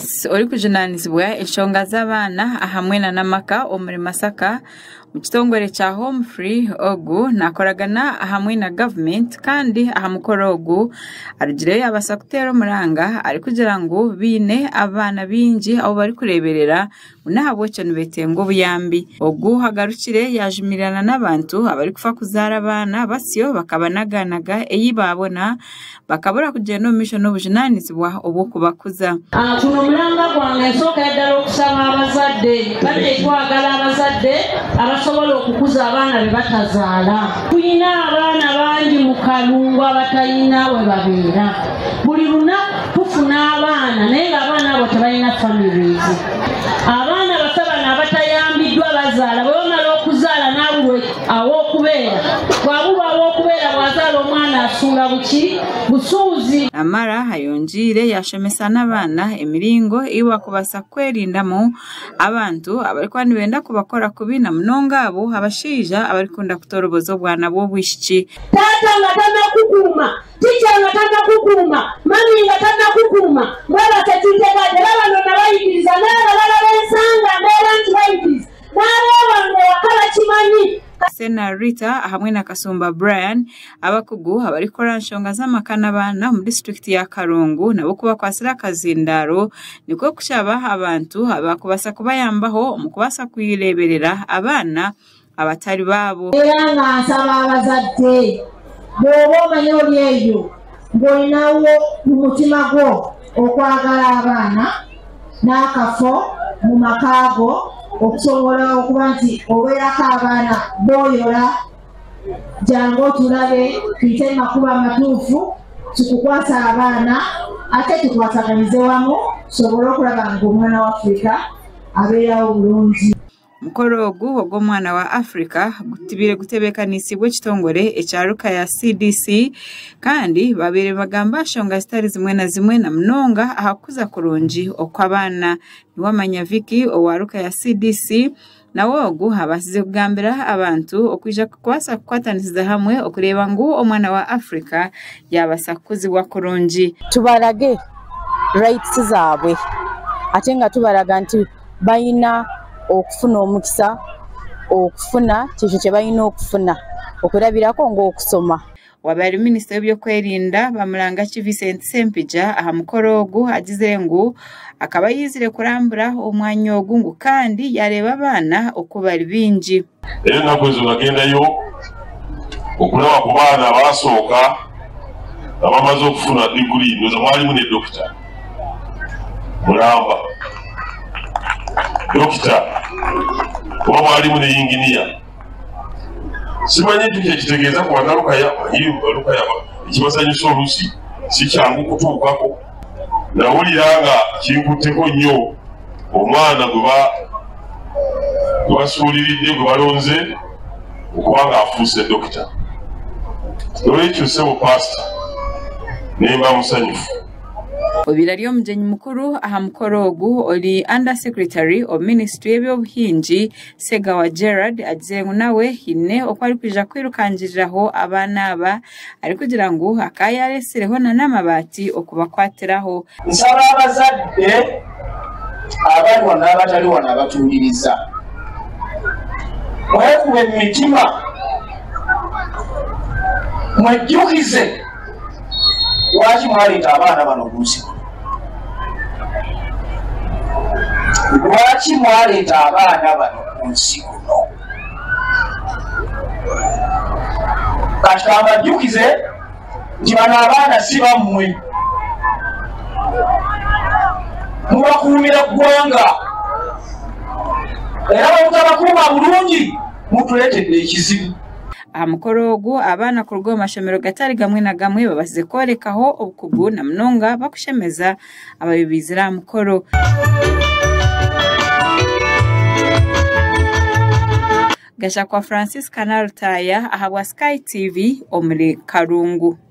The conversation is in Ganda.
Police ori kujunanizibwa enshonga z'abana hamwe na namaka omuri Masaka mu kitongore cha Home Free ogu nakoragana hamwe na government kandi ahamukoro ogu arugire abasakutero muranga ari kugira ngo bine abana bingi abo bari kureberera unahabwo cyo nibetengo buyambi ogu hagarukire yajumirana n'abantu abari kufa kuzara abana basiyo bakabanaganaga eyibabona bakabura kugenda mission n'obujunanizibwa obwo kubakuza kuno mulanga gwange soka yadala okusaba abazadde bade twagala abazadde abasobola okukuza abaana be batazaala tuyina abaana bangi mu kalungu abatayina we babeera buli lunaku tufuna abaana naye ng'abaana abo tebalina families abaana basaba n'abatayambiddwa bazaala bwe bamala okuzaala n'abulwe aw'okubeera bwabulwa aw'okubeera bwazaala omwana asuula buki busuuzi amara hayonjire yashemesa n'abaana emiringo iwa kubasa kwerindamu abantu abari kwani benda kubakora kubina munonga abo abashija abari kunda kutoroboza obwana bwo bwishiki tata ngatana kukuma ticha ngatana kukuma mami ngatana kukuma baba tetitegaje baba ndo nabayikiriza n'abalala bensanga ndera ntibayikiriza n'abantu wakala kimanyi Sena Rita hamwe na Kasumba Brian abakugu abari kora nshonga z'amakana bana mu district ya Karungu nabo kuba kwasira kazindaro niko kushaba abantu abakubasa kubayambaho mu kubasa kuyireberera abana abatari babo era nkasaba abazadde bobo manyoli eyo ngolinawo mu mutima gwo okwagala abaana n'akafo mu makago okusobola okuba nti obeerako abaana boyola jangu tulabe tuyite makuba amatuufu tukukwasa abaana ate tukwasaganize wamu tusobole okulaba ng'omwana wa Afrika abeerawo bulungi mukoro ogu ogw'omwana wa Africa gutibire gutebekanisibwa ekitongore ekyaruka ya CDC kandi babere bagamba shonga zitari zimwe na zimwe na mnonga ahakuza kurungi okw'abaana niwamanya Viki owaruka ya CDC nawo ogu abasize kugambira abantu okwija kukwasa kukwataniza hamwe okureba ngu omwana wa Africa yabasakuzibwa kurungi tubarage rights zaabwe ate nga tubaraga nti bayina okufuna omukisa okufuna kyekyo kye balina okufuna okulabirako ng'okusoma wabari minisita w'ebyokwerinda bamulanga Vincent Sempija aha mukoro ogu agizire ngu akaba yizire kurambura omwanya ogu ngu kandi yareba abana uko bari bingi era nakoze bagendayo okulaba ku baana abasooka abamaze okufuna diguri ndoza mwalimu ne dokita mulamba dokita kuba mwalimu ne yinginiya simanyi ekyo kitegeeza ku banaluka ekibasanyusa oluusi si kyangu kutuukako nawulira nga kinkutteko nnyo omwana gwe basuuliridde gwe balonze okuba ng'afuuse dokita olwekyo ssebo pasita nemba musanyufu Obirari omujenyi mukuru aha mukoro ogu oli Under Secretary of Ministry y'ebyobuhingi Segawa Gerard agizengu nawe hine okwari kuja kwirukangiriraho abana aba ari kugira ngo akayaresireho na namabati okubakwatiraho nsaba abazadde abali wana abatali wana abatuliriza mwekube mu mitima mwejjukize lwaki mwaleeta abaana bano oluusi lwaki mwaleeta abaana bano ku nsi kuno kati kambajjukize nti bano abaana si bammwe mubakuumira ggwanga era bamutabakuuma bulungi mutuleetedde ekizibu mukoro ogu abana ku rwo mashomero gatari gamwe na gamwe babasize korekaho obukugu na mnonga bakushemeza abayibizira mukoro gasha kwa Francis Canal Taya ahabwa Sky TV omuri Karungu.